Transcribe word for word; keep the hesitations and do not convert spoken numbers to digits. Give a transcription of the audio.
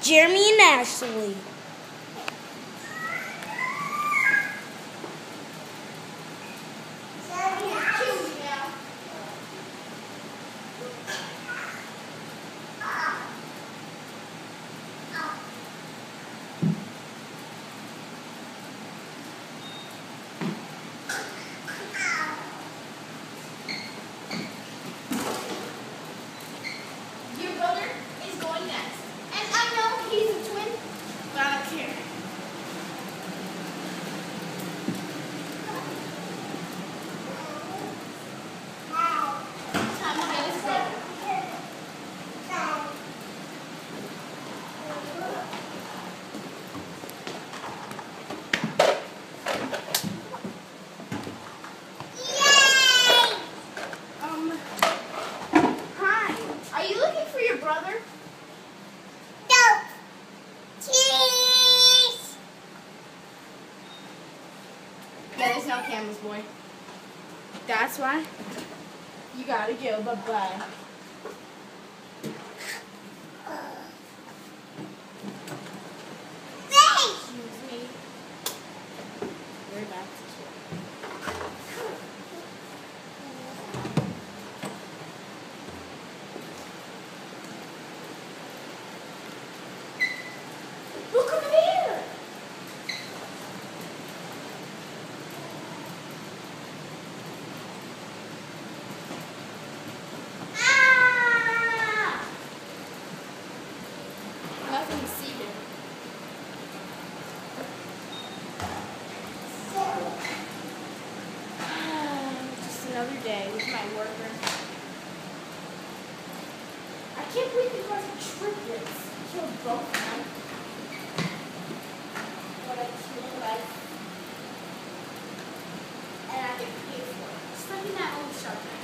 Jeremy and Ashley. Your brother is going next. And I know he's a twin, but I don't care. Time to get his brother. Um, hi. Are you looking for your brother? No. Cheese. Yeah, there's no cameras, boy. That's why you gotta go. Bye-bye. Excuse me. Very bad situation. Look over there! Ah! Nothing to see here. Just another day with my worker. I can't believe you guys are triplets. Killed both of them. What I feel like. And I get paid for it. Just like in that old shop.